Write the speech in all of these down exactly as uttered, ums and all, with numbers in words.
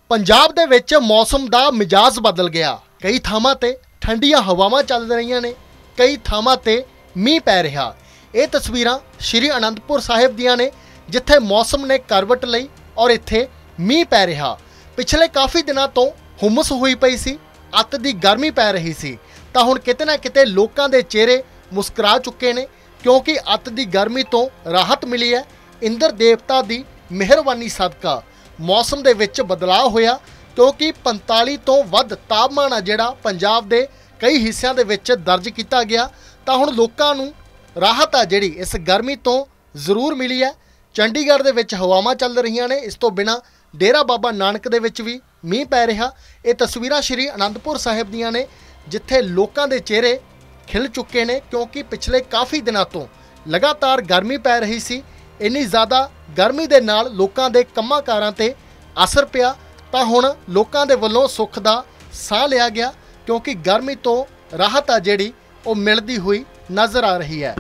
पंजाब दे विच मौसम दा मिजाज बदल गया। कई थावां ते ठंडियां हवावां चल रहीआं ने, कई थावां ते मींह पै रहा। ये तस्वीरां श्री आनंदपुर साहिब दियां ने, जिथे मौसम ने करवट लई और इत्थे मींह पै रहा। पिछले काफ़ी दिनों तो हुमस हुई पई सी, अत दी गर्मी पै रही सी, तां हुण किते ना किते लोकां दे चेहरे मुस्कुरा चुके ने, क्योंकि अत दी गर्मी तो राहत मिली है। इंद्र देवता दी मिहरबानी सदका मौसम दे विच बदलाव होया, क्योंकि पैंताली तो वध तापमान आ जिहड़ा पंजाब दे कई हिस्सिਆਂ ਦੇ ਵਿੱਚ दर्ज किया गया। ਤਾਂ ਹੁਣ ਲੋਕਾਂ ਨੂੰ ਰਾਹਤ ਆ ਜਿਹੜੀ ਇਸ ਗਰਮੀ ਤੋਂ ਜ਼ਰੂਰ ਮਿਲੀ ਹੈ। ਚੰਡੀਗੜ੍ਹ ਦੇ ਵਿੱਚ ਹਵਾਵਾਂ ਚੱਲ ਰਹੀਆਂ ਨੇ। ਇਸ ਤੋਂ ਬਿਨਾ ਡੇਰਾ ਬਾਬਾ ਨਾਨਕ ਦੇ ਵਿੱਚ ਵੀ ਮੀਂਹ ਪੈ ਰਿਹਾ। ਇਹ ਤਸਵੀਰਾਂ ਸ਼੍ਰੀ ਅਨੰਦਪੁਰ ਸਾਹਿਬ ਦੀਆਂ ਨੇ, ਜਿੱਥੇ ਲੋਕਾਂ ਦੇ ਚਿਹਰੇ ਖਿਲ ਚੁੱਕੇ ਨੇ, क्योंकि पिछले काफ़ी दिनों तो लगातार गर्मी पै रही सी। इन्नी ज़्यादा गर्मी दे नाल लोकां दे कंमां कारां ते असर पिया। तां हुण लोकां दे वल्लों सुख दा साह लिया गया, क्योंकि गर्मी तो राहत आ जिहड़ी वो मिलदी हुई नज़र आ रही है।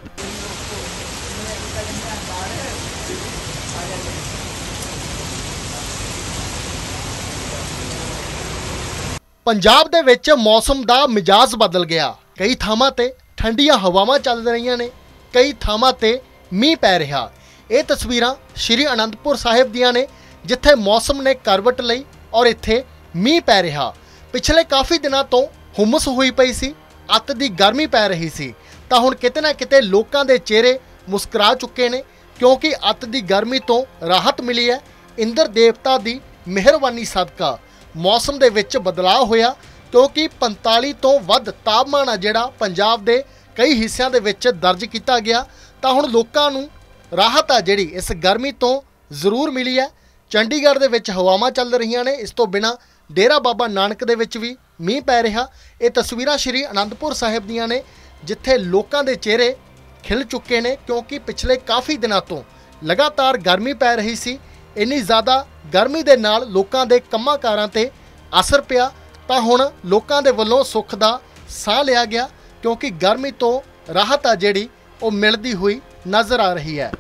पंजाब दे विच मौसम दा मिजाज बदल गया। कई थावां ते ठंडियां हवावां चल रहीआं ने, कई थावां ते मींह पै रहा। ये तस्वीरां श्री आनंदपुर साहिब दियां ने, जिथे मौसम ने करवट लई और इत्थे मींह पै रहा। पिछले काफ़ी दिनों तो हुमस हुई पई सी, अत दी गर्मी पै रही सी, तां हुण किते ना किते लोकां दे चेहरे मुस्कुरा चुके ने, क्योंकि अत दी गर्मी तो राहत मिली है। इंद्र देवता दी मिहरबानी सदका मौसम दे विच बदलाव होया, क्योंकि पैंताली तो वध तापमान आ जिहड़ा पंजाब दे कई हिस्सिਆਂ ਦੇ ਵਿੱਚ दर्ज किया गया। ਤਾਂ ਹੁਣ ਲੋਕਾਂ ਨੂੰ ਰਾਹਤ ਆ ਜਿਹੜੀ ਇਸ ਗਰਮੀ ਤੋਂ ਜ਼ਰੂਰ ਮਿਲੀ ਹੈ। ਚੰਡੀਗੜ੍ਹ ਦੇ ਵਿੱਚ ਹਵਾਵਾਂ ਚੱਲ ਰਹੀਆਂ ਨੇ। ਇਸ ਤੋਂ ਬਿਨਾ ਡੇਰਾ ਬਾਬਾ ਨਾਨਕ ਦੇ ਵਿੱਚ ਵੀ ਮੀਂਹ ਪੈ ਰਿਹਾ। ਇਹ ਤਸਵੀਰਾਂ ਸ਼੍ਰੀ ਆਨੰਦਪੁਰ ਸਾਹਿਬ ਦੀਆਂ ਨੇ, ਜਿੱਥੇ ਲੋਕਾਂ ਦੇ ਚਿਹਰੇ ਖਿਲ ਚੁੱਕੇ ਨੇ, क्योंकि पिछले काफ़ी ਦਿਨਾਂ ਤੋਂ ਲਗਾਤਾਰ ਗਰਮੀ ਪੈ ਰਹੀ ਸੀ। ਇੰਨੀ ਜ਼ਿਆਦਾ ਗਰਮੀ ਦੇ ਨਾਲ ਲੋਕਾਂ ਦੇ ਕੰਮਾਂ ਕਾਰਾਂ ਤੇ असर पिया। ਤਾਂ ਹੁਣ ਲੋਕਾਂ ਦੇ ਵੱਲੋਂ ਸੁੱਖ ਦਾ ਸਾਹ ਲਿਆ ਗਿਆ, क्योंकि गर्मी तो राहत आ जिहड़ी वो मिलदी हुई नज़र आ रही है।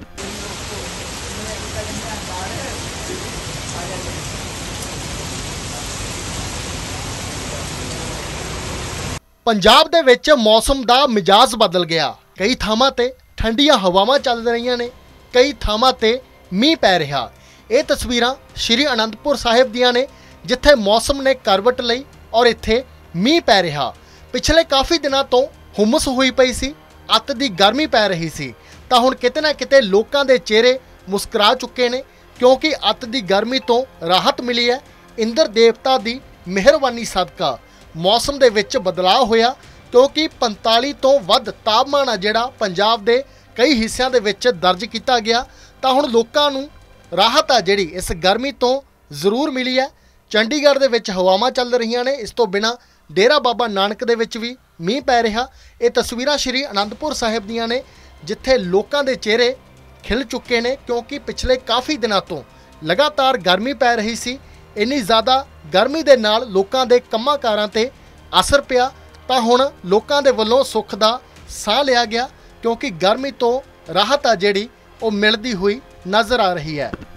पंजाब दे विच मौसम दा मिजाज बदल गया। कई थावां ते ठंडियां हवावां चल रहीआं ने, कई थावां ते मींह पै रहा। ये तस्वीरां श्री आनंदपुर साहिब दियां ने, जिथे मौसम ने करवट लई और इत्थे मींह पै रहा। पिछले काफ़ी दिनों तो हुमस हुई पई सी, अत दी गर्मी पै रही सी, तां हुण किते ना किते लोकां दे चेहरे मुस्कुरा चुके ने, क्योंकि अत दी गर्मी तो राहत मिली है। इंद्र देवता दी मिहरबानी सदका मौसम दे विच बदलाव होया, क्योंकि पैंताली तो वध तापमान आ जिहड़ा पंजाब दे कई हिस्सिਆਂ ਦੇ ਵਿੱਚ दर्ज किया गया। तां हुण लोकां ਨੂੰ ਰਾਹਤ आ जिहड़ी इस गर्मी तो ਜ਼ਰੂਰ मिली है। ਚੰਡੀਗੜ੍ਹ ਦੇ ਵਿੱਚ ਹਵਾਵਾਂ ਚੱਲ ਰਹੀਆਂ ਨੇ। ਇਸ ਤੋਂ ਬਿਨਾ ਡੇਰਾ ਬਾਬਾ ਨਾਨਕ ਦੇ ਵਿੱਚ ਵੀ ਮੀਂਹ ਪੈ ਰਿਹਾ। ਇਹ ਤਸਵੀਰਾਂ ਸ਼੍ਰੀ ਆਨੰਦਪੁਰ ਸਾਹਿਬ ਦੀਆਂ ਨੇ, ਜਿੱਥੇ ਲੋਕਾਂ ਦੇ ਚਿਹਰੇ ਖਿਲ ਚੁੱਕੇ ਨੇ, क्योंकि ਪਿਛਲੇ ਕਾफ़ੀ ਦਿਨਾਂ ਤੋਂ ਲਗਾਤਾਰ ਗਰਮੀ ਪੈ ਰਹੀ ਸੀ। ਇੰਨੀ ਜ਼ਿਆਦਾ ਗਰਮੀ ਦੇ ਨਾਲ ਲੋਕਾਂ ਦੇ ਕੰਮਾਂ ਕਾਰਾਂ ਤੇ ਅਸਰ ਪਿਆ। ਤਾਂ ਹੁਣ ਲੋਕਾਂ ਦੇ ਵੱਲੋਂ ਸੁੱਖ ਦਾ ਸਾਹ ਲਿਆ ਗਿਆ, क्योंकि गर्मी तो राहत आ जिहड़ी वो मिलदी हुई नज़र आ रही है।